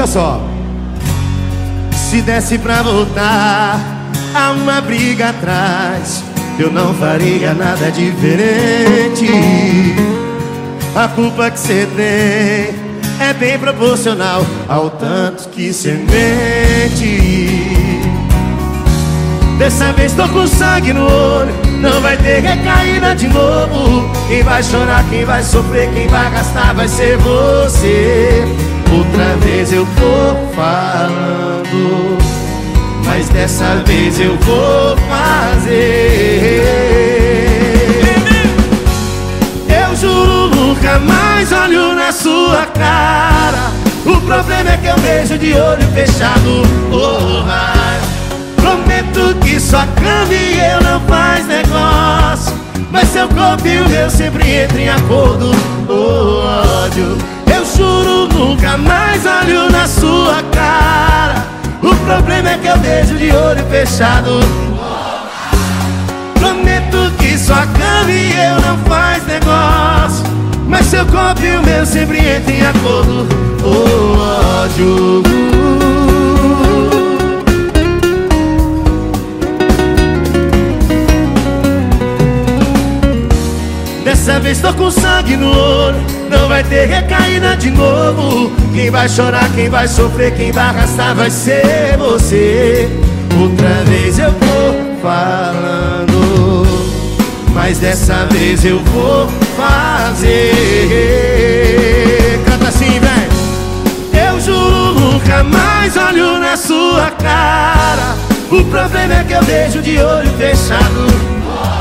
só. Se desse pra voltar a uma briga atrás, eu não faria nada diferente. A culpa que cê tem é bem proporcional ao tanto que cê mente. Dessa vez tô com sangue no olho, não vai ter recaída de novo. Quem vai chorar, quem vai sofrer, quem vai gastar vai ser você. Outra vez eu tô falando, mas dessa vez eu vou fazer. Eu juro nunca mais olho na sua cara. O problema é que eu vejo de olho fechado. Oh, prometo que sua cama e eu não faz negócio, mas seu corpo e o meu sempre entram em acordo. Oh, ódio. Eu juro nunca mais olho na sua cara. O problema é que eu vejo de olho fechado. Prometo que sua cama e eu não faz negócio, mas seu corpo e o meu sempre entram em acordo. Oh, ódio. Dessa vez tô com sangue no olho, não vai ter recaída de novo. Quem vai chorar, quem vai sofrer, quem vai arrastar vai ser você. Outra vez eu vou falando, mas dessa vez eu vou fazer. Canta assim, velho. Eu juro nunca mais olho na sua cara. O problema é que eu vejo de olho fechado.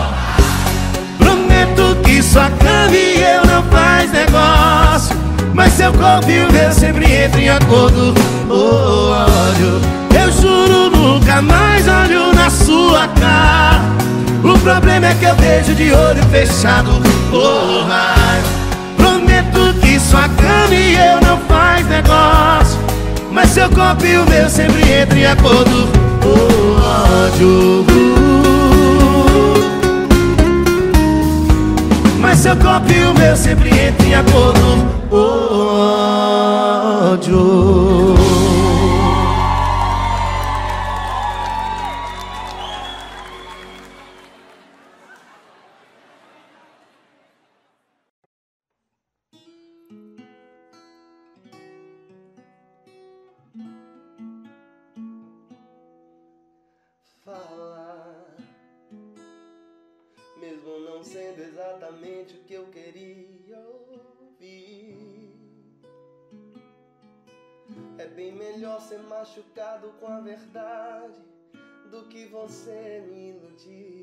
Que sua cama e eu não faz negócio, mas seu corpo e o meu sempre entram em acordo. Oh, ódio. Eu juro nunca mais olho na sua cara. O problema é que eu vejo de olho fechado. Oh, prometo que sua cama e eu não faz negócio, mas seu corpo e o meu sempre entram em acordo. Oh, ódio. Mas seu corpo e o meu sempre entram em acordo. Ódio. Falar, mesmo não sendo exatamente o que eu queria ouvir. É bem melhor ser machucado com a verdade do que você me iludir.